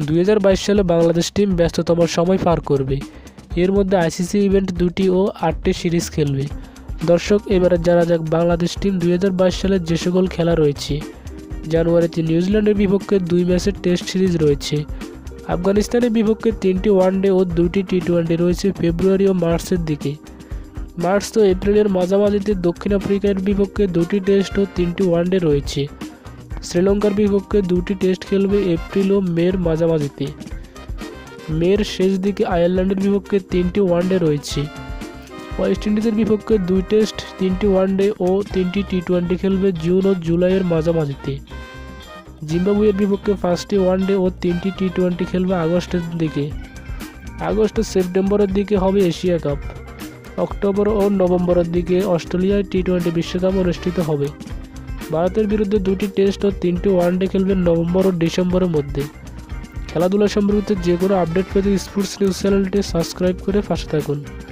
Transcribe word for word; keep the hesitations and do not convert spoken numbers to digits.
দুই হাজার বাইশ সালে বাংলাদেশ টিম ব্যস্ততম সময় পার করবে। এর মধ্যে আইসিসি ইভেন্ট দুটি ও আটটি সিরিজ খেলবে। দর্শক, এবারে জানা যাক বাংলাদেশ টিম দুই হাজার বাইশ সালে যে সকল খেলা রয়েছে। জানুয়ারিতে নিউজিল্যান্ডের বিপক্ষে দুই ম্যাচের টেস্ট সিরিজ রয়েছে। আফগানিস্তানের বিপক্ষে তিনটি ওয়ানডে ও দুইটি টি টোয়েন্টি রয়েছে ফেব্রুয়ারি ও মার্চের দিকে। মার্চ ও এপ্রিলের মাঝামাঝিতে দক্ষিণ আফ্রিকার বিপক্ষে দুটি টেস্ট ও তিনটি ওয়ানডে রয়েছে। শ্রীলঙ্কার বিপক্ষে দুটি টেস্ট খেলবে এপ্রিল ও মের মাঝামাঝিতে। মের শেষ দিকে আয়ারল্যান্ডের বিপক্ষে তিনটি ওয়ানডে রয়েছে। ওয়েস্ট ইন্ডিজের বিপক্ষে দুই টেস্ট, তিনটি ওয়ানডে ও তিনটি টি টোয়েন্টি খেলবে জুন ও জুলাইয়ের মাঝামাঝিতে। জিম্বাবুয়ের বিপক্ষে পাঁচটি ওয়ানডে ও তিনটি টি টোয়েন্টি খেলবে আগস্টের দিকে। আগস্ট ও সেপ্টেম্বরের দিকে হবে এশিয়া কাপ। অক্টোবর ও নভেম্বরের দিকে অস্ট্রেলিয়ায় টি টোয়েন্টি বিশ্বকাপ অনুষ্ঠিত হবে। ভারতের বিরুদ্ধে দুটি টেস্ট ও তিনটি ওয়ানডে খেলবে নভেম্বর ও ডিসেম্বরের মধ্যে। খেলাধুলা সম্পর্কিত যে কোনো আপডেট পেতে স্পোর্টস নিউজ চ্যানেলটি সাবস্ক্রাইব করে পাশে থাকুন।